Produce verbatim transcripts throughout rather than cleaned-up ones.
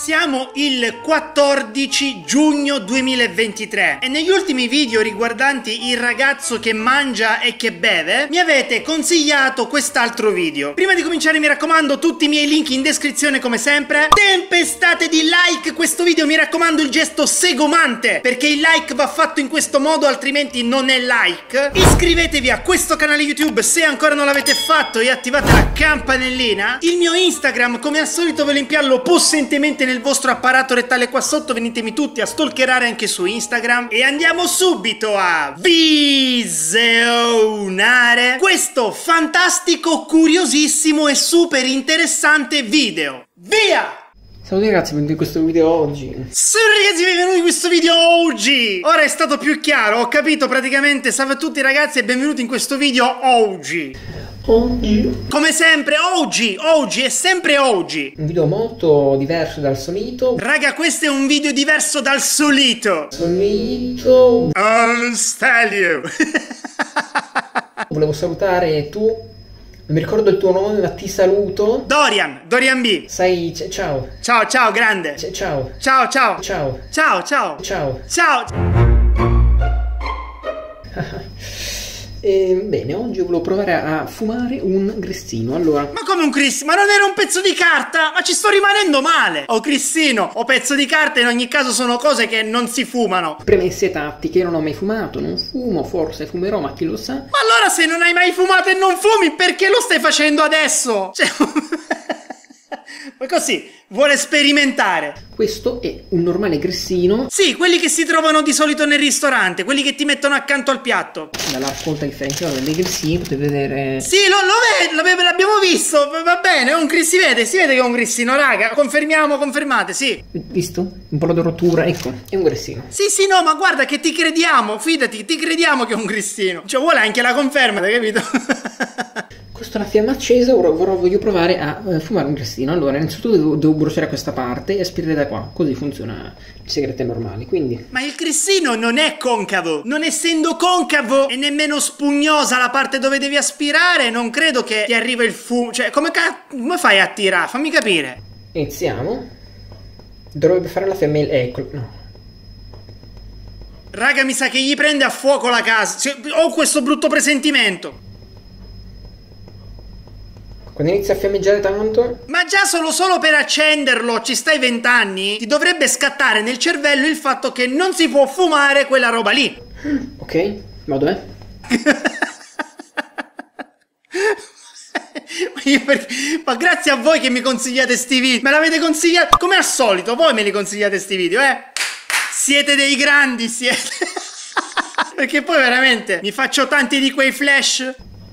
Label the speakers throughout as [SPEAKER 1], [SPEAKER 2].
[SPEAKER 1] Siamo il quattordici giugno duemilaventitré e negli ultimi video riguardanti il ragazzo che mangia e che beve mi avete consigliato quest'altro video. Prima di cominciare mi raccomando tutti i miei link in descrizione come sempre. Tempestate di like questo video, mi raccomando il gesto segomante, perché il like va fatto in questo modo altrimenti non è like. Iscrivetevi a questo canale YouTube se ancora non l'avete fatto e attivate la campanellina. Il mio Instagram come al solito ve lo impiallo possentemente nel vostro apparato rettale qua sotto, venitemi tutti a stalkerare anche su Instagram e andiamo subito a visionare questo fantastico, curiosissimo e super interessante video. Via!
[SPEAKER 2] Ciao ragazzi, benvenuti in questo video oggi.
[SPEAKER 1] Ciao ragazzi, benvenuti in questo video oggi. Ora è stato più chiaro, ho capito praticamente. Salve a tutti ragazzi e benvenuti in questo video oggi.
[SPEAKER 2] Oggi
[SPEAKER 1] Come sempre, oggi, oggi e sempre oggi.
[SPEAKER 2] un video molto diverso dal solito.
[SPEAKER 1] Raga, questo è un video diverso dal solito.
[SPEAKER 2] Solito.
[SPEAKER 1] I'll tell you.
[SPEAKER 2] Volevo salutare tu. Non mi ricordo il tuo nome, ma ti saluto.
[SPEAKER 1] Dorian, Dorian B.
[SPEAKER 2] Sai, c- ciao.
[SPEAKER 1] Ciao, ciao, grande.
[SPEAKER 2] C- ciao.
[SPEAKER 1] Ciao, ciao.
[SPEAKER 2] Ciao.
[SPEAKER 1] Ciao, ciao.
[SPEAKER 2] Ciao.
[SPEAKER 1] Ciao.
[SPEAKER 2] E, bene, oggi volevo provare a fumare un grissino. Allora,
[SPEAKER 1] Ma come un Cristino? Ma non era un pezzo di carta? Ma ci sto rimanendo male. O Cristino o pezzo di carta, in ogni caso sono cose che non si fumano.
[SPEAKER 2] premesse tattiche, non ho mai fumato, non fumo, forse fumerò, ma chi lo sa.
[SPEAKER 1] Ma allora se non hai mai fumato e non fumi, perché lo stai facendo adesso? Cioè... Ma così, vuole sperimentare.
[SPEAKER 2] Questo è un normale grissino.
[SPEAKER 1] Sì, quelli che si trovano di solito nel ristorante, quelli che ti mettono accanto al piatto.
[SPEAKER 2] Dalla raccolta differenziata dei grissini potete vedere.
[SPEAKER 1] Sì, lo, lo vedo, l'avevo- l'abbiamo visto, va bene, è un gris- si vede, si vede che è un grissino, raga, confermiamo, confermate, sì.
[SPEAKER 2] Visto? Un po' di rottura, ecco, è un grissino.
[SPEAKER 1] Sì, sì, no, ma guarda che ti crediamo, fidati, ti crediamo che è un grissino. Cioè, vuole anche la conferma, hai capito?
[SPEAKER 2] Questa è una fiamma accesa, ora ora voglio provare a eh, fumare un grissino. Allora, innanzitutto devo, devo bruciare questa parte e aspirare da qua, così funziona le sigarette normali, quindi...
[SPEAKER 1] Ma il grissino non è concavo, non essendo concavo e nemmeno spugnosa la parte dove devi aspirare, non credo che ti arriva il fumo. Cioè, come, ca- come fai a tirare? Fammi capire.
[SPEAKER 2] Iniziamo. Dovrebbe fare la fiamma... ecco, no.
[SPEAKER 1] Raga, mi sa che gli prende a fuoco la casa. Cioè, ho questo brutto presentimento.
[SPEAKER 2] Quando inizia a fiammeggiare tanto...
[SPEAKER 1] Ma già solo, solo per accenderlo, ci stai vent'anni? Ti dovrebbe scattare nel cervello il fatto che non si può fumare quella roba lì.
[SPEAKER 2] Ok, ma dov'è?
[SPEAKER 1] Ma, io perché... Ma grazie a voi che mi consigliate sti video. Me l'avete consigliato come al solito. Voi me li consigliate sti video, eh? Siete dei grandi, siete. Perché poi veramente mi faccio tanti di quei flash.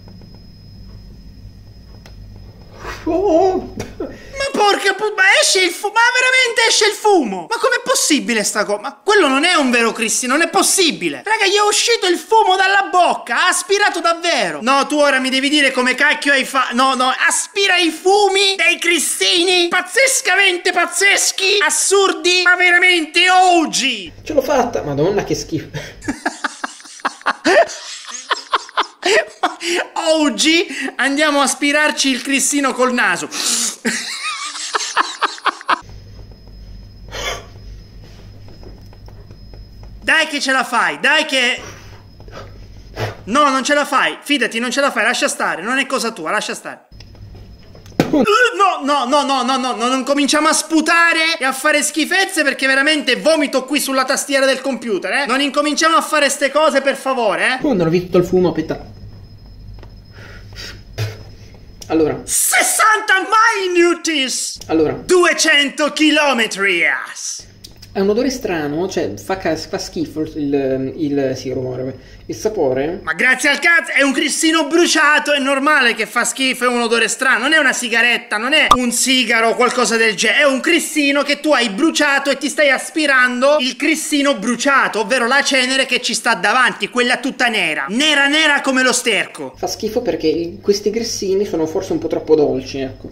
[SPEAKER 2] Oh!
[SPEAKER 1] Ma porca pu... Ma esce il fumo. Ma veramente esce il fumo. Ma com'è possibile sta cosa? Ma quello non è un vero Cristi, non è possibile. Raga, gli è uscito il fumo dalla bocca. Ha aspirato davvero. No, tu ora mi devi dire come cacchio hai fatto. No, no, aspira i fumi dei cristini pazzescamente pazzeschi, assurdi, ma veramente oggi.
[SPEAKER 2] Ce l'ho fatta! Madonna, che schifo!
[SPEAKER 1] Oggi andiamo a aspirarci il cristino col naso. Dai che ce la fai, dai che... No, non ce la fai, fidati, non ce la fai, lascia stare, non è cosa tua, lascia stare. No, no, no, no, no, no, no, non cominciamo a sputare e a fare schifezze perché veramente vomito qui sulla tastiera del computer, eh. Non incominciamo a fare ste cose per favore, eh.
[SPEAKER 2] Oh, non ho visto tutto il fumo, aspetta. Allora,
[SPEAKER 1] sessanta minutis!
[SPEAKER 2] allora,
[SPEAKER 1] duecento chilometri!
[SPEAKER 2] ha un odore strano, cioè fa, ca- fa schifo il, il, sì, il rumore, il sapore.
[SPEAKER 1] Ma grazie al cazzo, è un cristino bruciato, è normale che fa schifo, è un odore strano, non è una sigaretta, non è un sigaro o qualcosa del genere, è un cristino che tu hai bruciato e ti stai aspirando il cristino bruciato, ovvero la cenere che ci sta davanti, quella tutta nera, nera nera come lo sterco.
[SPEAKER 2] Fa schifo perché i- questi grissini sono forse un po' troppo dolci, ecco.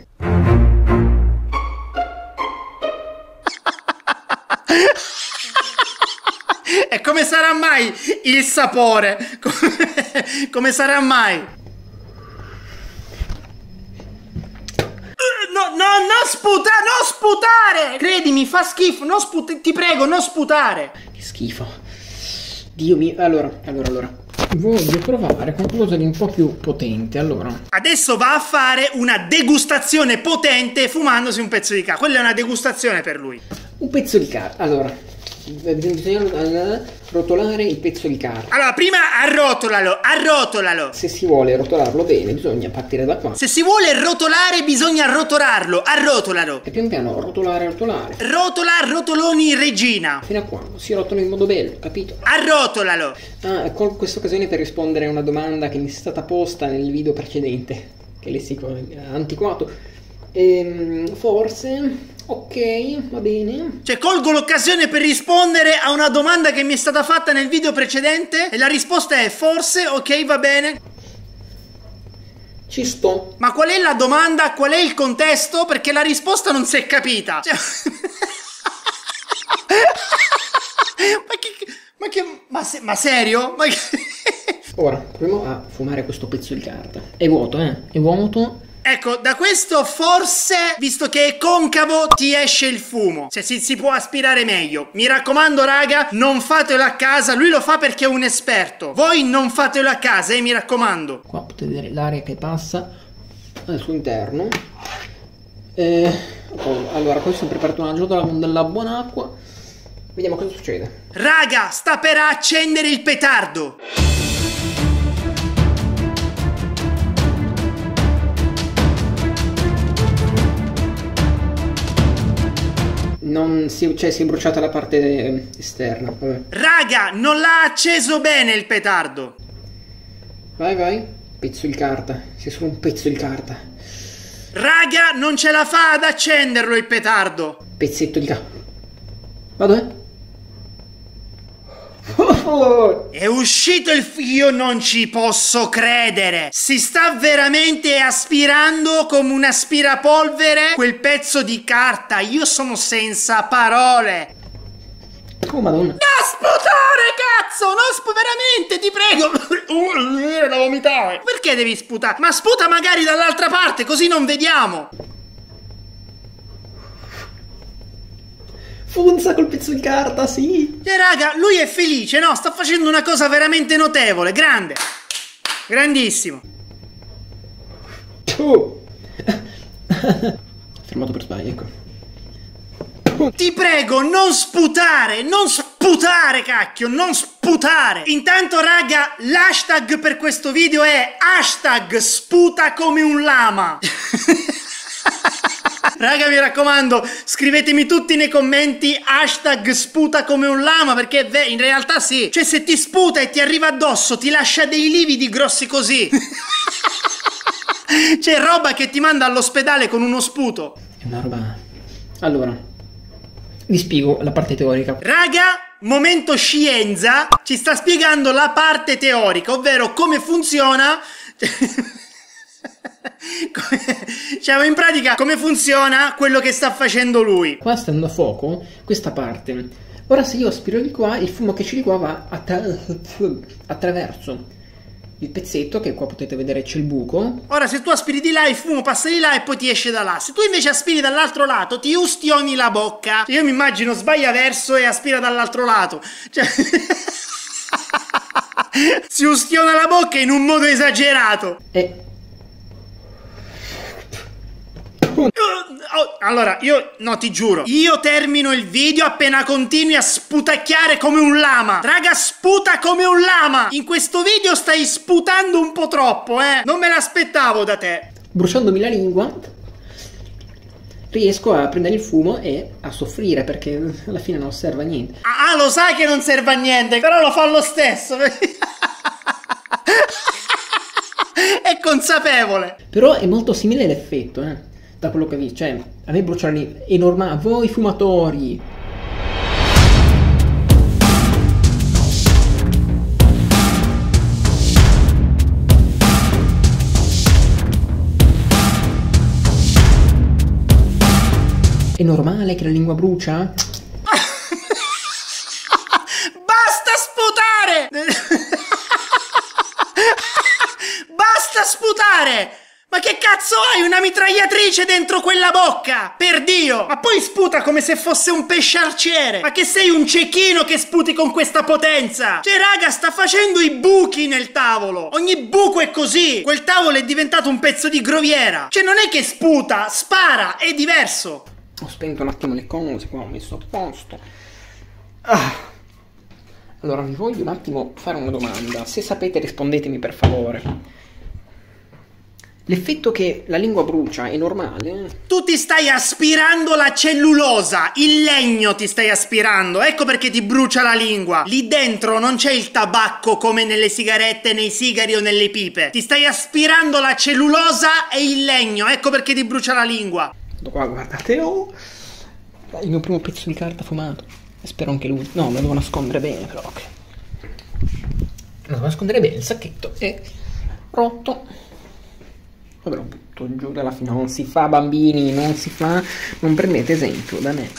[SPEAKER 1] E come sarà mai il sapore? Come, come sarà mai? No, no, non sputare, non sputare! Credimi, fa schifo, non sputare, ti prego, non sputare!
[SPEAKER 2] Che schifo. Dio mio, allora, allora, allora. Voglio provare qualcosa di un po' più potente, allora.
[SPEAKER 1] Adesso va a fare una degustazione potente fumandosi un pezzo di carta. Quella è una degustazione per lui.
[SPEAKER 2] Un pezzo di carta, allora. Bisogna rotolare il pezzo di carta.
[SPEAKER 1] Allora, prima arrotolalo, arrotolalo.
[SPEAKER 2] Se si vuole rotolarlo bene, bisogna partire da qua.
[SPEAKER 1] Se si vuole rotolare, bisogna rotolarlo, arrotolalo.
[SPEAKER 2] E pian piano rotolare, rotolare.
[SPEAKER 1] Rotola, rotoloni, regina.
[SPEAKER 2] Fino a quando si rotola in modo bello, capito?
[SPEAKER 1] Arrotolalo.
[SPEAKER 2] Ah, colgo questa occasione per rispondere a una domanda che mi è stata posta nel video precedente, che lessico antiquato. Ehm, forse... Ok, va bene.
[SPEAKER 1] Cioè, colgo l'occasione per rispondere a una domanda che mi è stata fatta nel video precedente e la risposta è forse, ok, va bene.
[SPEAKER 2] Ci sto.
[SPEAKER 1] Ma qual è la domanda? Qual è il contesto? Perché la risposta non si è capita. Cioè... ma che... Ma che... Ma, se... ma serio? Ma che...
[SPEAKER 2] Ora, proviamo a fumare questo pezzo di carta. È vuoto, eh? È vuoto.
[SPEAKER 1] Ecco, da questo forse, visto che è concavo, ti esce il fumo. Cioè, si, si può aspirare meglio. Mi raccomando, raga, non fatelo a casa. Lui lo fa perché è un esperto. Voi non fatelo a casa, eh, mi raccomando.
[SPEAKER 2] Qua potete vedere l'aria che passa al suo interno. Eh, oh, allora, questo ho preparato una giotola con della buona acqua. Vediamo cosa succede.
[SPEAKER 1] Raga, sta per accendere il petardo.
[SPEAKER 2] Non si, cioè, si è bruciata la parte esterna. Vabbè.
[SPEAKER 1] Raga, non l'ha acceso bene il petardo.
[SPEAKER 2] Vai, vai. Pezzo di carta. Sei solo un pezzo di carta.
[SPEAKER 1] Raga, non ce la fa ad accenderlo il petardo.
[SPEAKER 2] Pezzetto di carta. Vado, eh.
[SPEAKER 1] È uscito il... Io non ci posso credere. Si sta veramente aspirando come un aspirapolvere quel pezzo di carta. Io sono senza parole.
[SPEAKER 2] Oh madonna.
[SPEAKER 1] Non sputare, cazzo. Non sputare, veramente, ti prego. Da vomitare. Perché devi sputare? Ma sputa magari dall'altra parte, così non vediamo.
[SPEAKER 2] Funza col pezzo di carta, sì.
[SPEAKER 1] E raga, lui è felice, no? Sta facendo una cosa veramente notevole, grande. Grandissimo.
[SPEAKER 2] Oh. Fermato per sbaglio, ecco.
[SPEAKER 1] Ti prego, non sputare, non sputare, cacchio, non sputare. Intanto, raga, l'hashtag per questo video è hashtag sputa come un lama. Raga, mi raccomando, scrivetemi tutti nei commenti hashtag sputa come un lama, perché beh, in realtà sì. Cioè, se ti sputa e ti arriva addosso, ti lascia dei lividi grossi così. C'è roba che ti manda all'ospedale con uno sputo.
[SPEAKER 2] È una roba... Allora, vi spiego la parte teorica.
[SPEAKER 1] Raga, momento scienza, ci sta spiegando la parte teorica, ovvero come funziona... Cioè, in pratica come funziona quello che sta facendo lui.
[SPEAKER 2] Qua sta andando a fuoco questa parte. Ora se io aspiro di qua, il fumo che c'è di qua va attra attraverso il pezzetto, che qua potete vedere c'è il buco.
[SPEAKER 1] Ora se tu aspiri di là, il fumo passa di là e poi ti esce da là. Se tu invece aspiri dall'altro lato, ti ustioni la bocca. Io mi immagino sbaglia verso e aspira dall'altro lato. Cioè... si ustiona la bocca in un modo esagerato.
[SPEAKER 2] E...
[SPEAKER 1] Allora, io, no, ti giuro, io termino il video appena continui a sputacchiare come un lama. Raga, sputa come un lama. In questo video stai sputando un po' troppo, eh. Non me l'aspettavo da te.
[SPEAKER 2] Bruciandomi la lingua riesco a prendere il fumo e a soffrire, perché alla fine non serve a niente.
[SPEAKER 1] Ah, lo sai che non serve a niente, però lo fa lo stesso. È consapevole.
[SPEAKER 2] Però è molto simile l'effetto, eh. Da quello che vi, cioè, a me bruciare è normale, a voi fumatori. È normale che la lingua brucia?
[SPEAKER 1] Basta sputare! Basta sputare! Ma che cazzo hai? Una mitragliatrice dentro quella bocca? Per Dio! Ma poi sputa come se fosse un pesce arciere! Ma che sei un cecchino che sputi con questa potenza? Cioè raga, sta facendo i buchi nel tavolo! Ogni buco è così! Quel tavolo è diventato un pezzo di groviera! Cioè non è che sputa, spara, è diverso!
[SPEAKER 2] Ho spento un attimo le cose, qua ho messo a posto. Ah. Allora vi voglio un attimo fare una domanda. Se sapete rispondetemi per favore. L'effetto che la lingua brucia è normale?
[SPEAKER 1] Tu ti stai aspirando la cellulosa, il legno ti stai aspirando, ecco perché ti brucia la lingua. Lì dentro non c'è il tabacco come nelle sigarette, nei sigari o nelle pipe. Ti stai aspirando la cellulosa e il legno, ecco perché ti brucia la lingua.
[SPEAKER 2] Qua guardate, oh, il mio primo pezzo di carta fumato. Spero anche lui. No, lo devo nascondere bene però, ok. Lo devo nascondere bene, il sacchetto è rotto. Vabbè, lo butto giù dalla fine. Non si fa, bambini, non si fa. Non prendete esempio da me.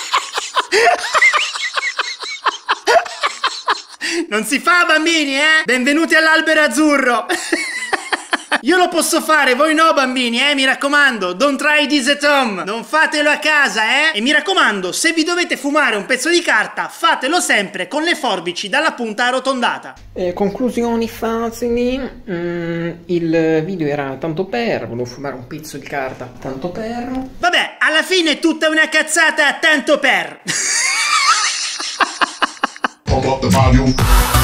[SPEAKER 1] Non si fa, bambini, eh? Benvenuti all'albero azzurro. Io lo posso fare, voi no, bambini, eh? Mi raccomando, don't try this at home. Non fatelo a casa, eh? E mi raccomando, se vi dovete fumare un pezzo di carta, fatelo sempre con le forbici dalla punta arrotondata.
[SPEAKER 2] Eh, conclusioni facili. Mm, il video era tanto per, volevo fumare un pezzo di carta tanto per.
[SPEAKER 1] Vabbè, alla fine è tutta una cazzata tanto per.